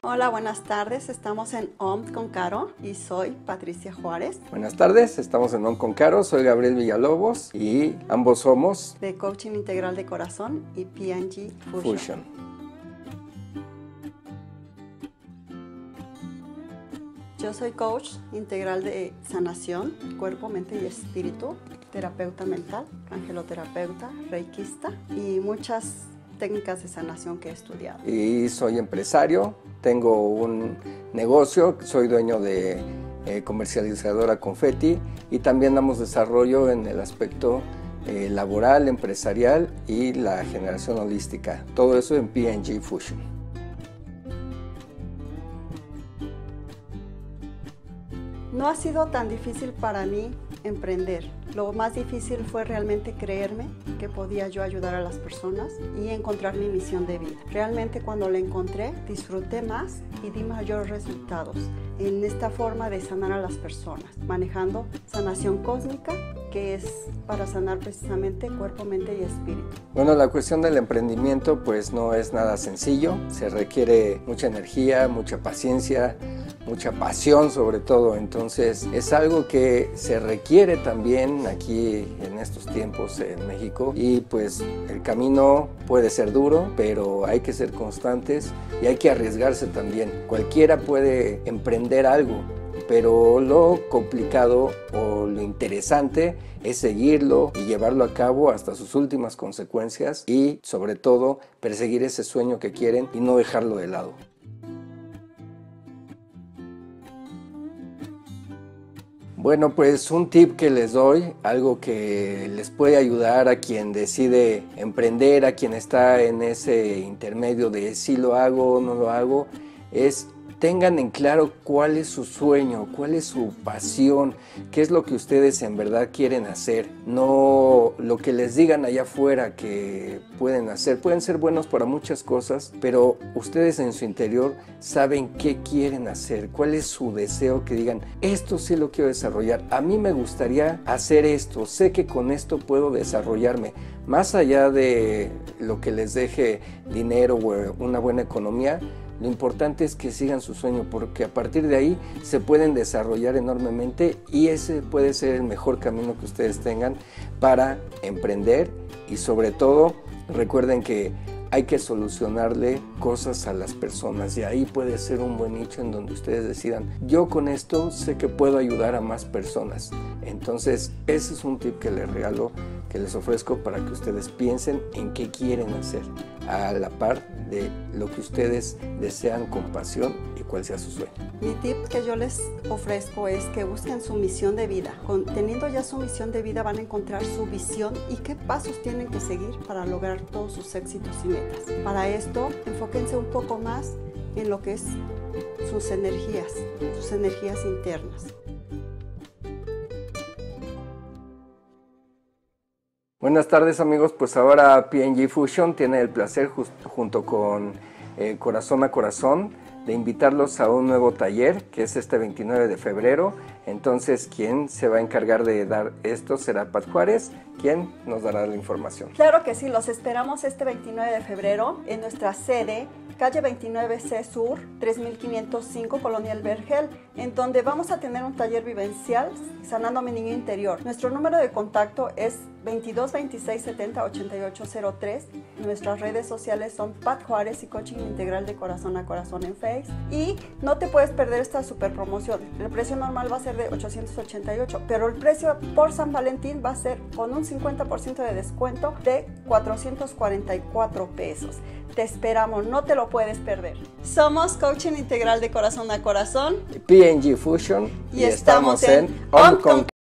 Hola, buenas tardes. Estamos en OM con Caro y soy Patricia Juárez. Buenas tardes, estamos en OM con Caro, soy Gabriel Villalobos y ambos somos de Coaching Integral de Corazón y P&G Fusion. Yo soy coach integral de sanación, cuerpo, mente y espíritu, terapeuta mental, angeloterapeuta, reikista y muchas técnicas de sanación que he estudiado. Y soy empresario, tengo un negocio, soy dueño de comercializadora Confetti y también damos desarrollo en el aspecto laboral, empresarial y la generación holística. Todo eso en P&G Fusion. No ha sido tan difícil para mí emprender. Lo más difícil fue realmente creerme que podía yo ayudar a las personas y encontrar mi misión de vida. Realmente cuando la encontré, disfruté más y di mayores resultados en esta forma de sanar a las personas, manejando sanación cósmica, que es para sanar precisamente cuerpo, mente y espíritu. Bueno, la cuestión del emprendimiento pues no es nada sencillo, se requiere mucha energía, mucha paciencia, mucha pasión sobre todo, entonces es algo que se requiere también aquí en estos tiempos en México y pues el camino puede ser duro, pero hay que ser constantes y hay que arriesgarse también. Cualquiera puede emprender algo, pero lo complicado o lo interesante es seguirlo y llevarlo a cabo hasta sus últimas consecuencias y sobre todo perseguir ese sueño que quieren y no dejarlo de lado. Bueno, pues un tip que les doy, algo que les puede ayudar a quien decide emprender, a quien está en ese intermedio de si lo hago o no lo hago, es tengan en claro cuál es su sueño, cuál es su pasión, qué es lo que ustedes en verdad quieren hacer, no lo que les digan allá afuera que pueden hacer. Pueden ser buenos para muchas cosas, pero ustedes en su interior saben qué quieren hacer, cuál es su deseo, que digan, esto sí lo quiero desarrollar, a mí me gustaría hacer esto, sé que con esto puedo desarrollarme, más allá de lo que les deje dinero o una buena economía. Lo importante es que sigan su sueño, porque a partir de ahí se pueden desarrollar enormemente y ese puede ser el mejor camino que ustedes tengan para emprender y sobre todo recuerden que hay que solucionarle cosas a las personas y ahí puede ser un buen nicho en donde ustedes decidan, yo con esto sé que puedo ayudar a más personas. Entonces ese es un tip que les regalo, que les ofrezco para que ustedes piensen en qué quieren hacer a la par de lo que ustedes desean con pasión y cuál sea su sueño. Mi tip que yo les ofrezco es que busquen su misión de vida. Teniendo ya su misión de vida van a encontrar su visión y qué pasos tienen que seguir para lograr todos sus éxitos y metas. Para esto, enfóquense un poco más en lo que es sus energías internas. Buenas tardes amigos, pues ahora P&G Fusion tiene el placer junto con Corazón a Corazón de invitarlos a un nuevo taller que es este 29 de febrero. Entonces quien se va a encargar de dar esto será Pat Juárez, quien nos dará la información. Claro que sí, los esperamos este 29 de febrero en nuestra sede, calle 29C Sur, 3505, Colonia El Vergel, en donde vamos a tener un taller vivencial sanando mi niño interior. Nuestro número de contacto es 22 26 70 88 03. Nuestras redes sociales son Pat Juárez y Coaching Integral de Corazón a Corazón en Face. Y no te puedes perder esta super promoción. El precio normal va a ser de 888, pero el precio por San Valentín va a ser con un 50% de descuento de 444 pesos. Te esperamos, no te lo puedes perder. Somos Coaching Integral de Corazón a Corazón, P&G Fusion y estamos en OM con